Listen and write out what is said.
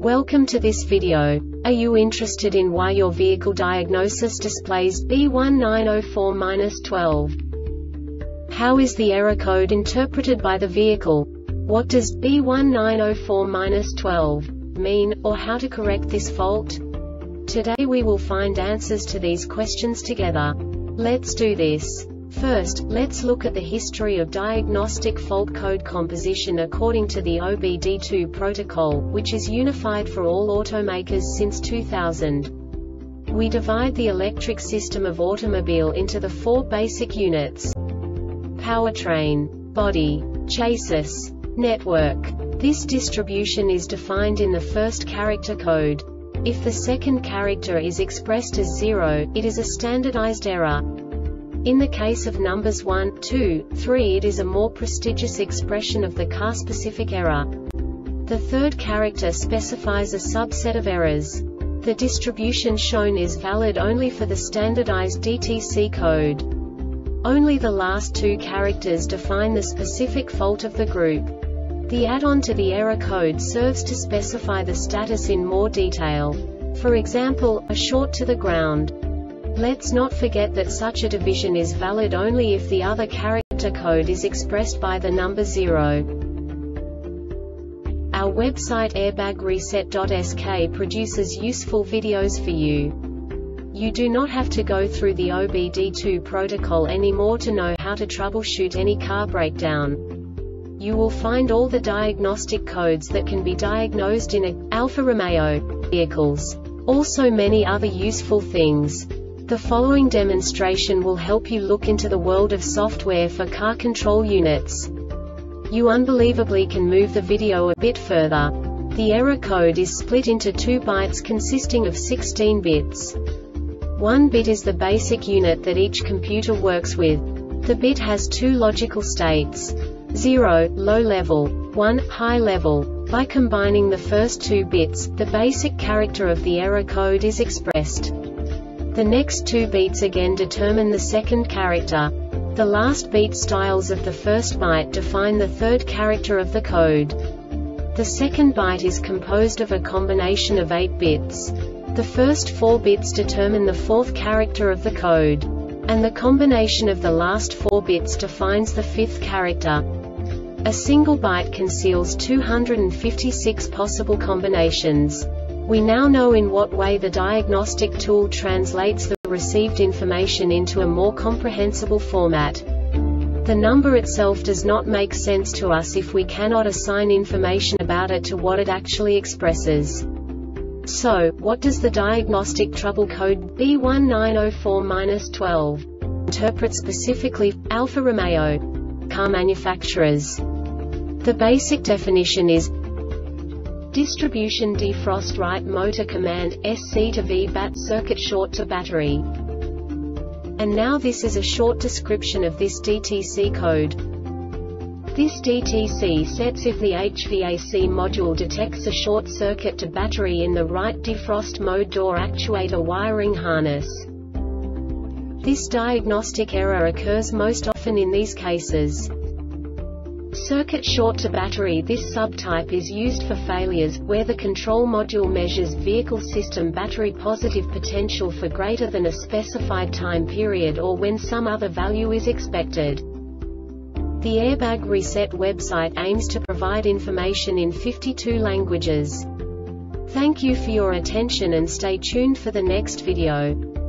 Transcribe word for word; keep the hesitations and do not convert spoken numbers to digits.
Welcome to this video. Are you interested in why your vehicle diagnosis displays B one nine zero four dash twelve? How is the error code interpreted by the vehicle? What does B one nine zero four dash twelve mean, or how to correct this fault? Today we will find answers to these questions together. Let's do this. First, let's look at the history of diagnostic fault code composition according to the O B D two protocol, which is unified for all automakers since two thousand. We divide the electric system of automobile into the four basic units: powertrain, body, chassis, network. This distribution is defined in the first character code. If the second character is expressed as zero, it is a standardized error. In the case of numbers one, two, three, it is a more prestigious expression of the car-specific error. The third character specifies a subset of errors. The distribution shown is valid only for the standardized D T C code. Only the last two characters define the specific fault of the group. The add-on to the error code serves to specify the status in more detail. For example, a short to the ground. Let's not forget that such a division is valid only if the other character code is expressed by the number zero. Our website airbag reset dot S K produces useful videos for you. You do not have to go through the O B D two protocol anymore to know how to troubleshoot any car breakdown. You will find all the diagnostic codes that can be diagnosed in a Alfa Romeo vehicles. Also many other useful things. The following demonstration will help you look into the world of software for car control units. You unbelievably can move the video a bit further. The error code is split into two bytes consisting of sixteen bits. One bit is the basic unit that each computer works with. The bit has two logical states: zero, low level, one, high level. By combining the first two bits, the basic character of the error code is expressed. The next two beats again determine the second character. The last beat styles of the first byte define the third character of the code. The second byte is composed of a combination of eight bits. The first four bits determine the fourth character of the code. And the combination of the last four bits defines the fifth character. A single byte conceals two hundred fifty-six possible combinations. We now know in what way the diagnostic tool translates the received information into a more comprehensible format. The number itself does not make sense to us if we cannot assign information about it to what it actually expresses. So, what does the diagnostic trouble code B one nine zero four dash twelve interpret specifically for Alfa Romeo car manufacturers? The basic definition is distribution defrost right motor command, S C to V bat circuit short to battery. And now this is a short description of this D T C code. This D T C sets if the H V A C module detects a short circuit to battery in the right defrost mode door actuator wiring harness. This diagnostic error occurs most often in these cases: circuit short to battery. This subtype is used for failures where the control module measures vehicle system battery positive potential for greater than a specified time period or when some other value is expected. The Airbag Reset website aims to provide information in fifty-two languages. Thank you for your attention and stay tuned for the next video.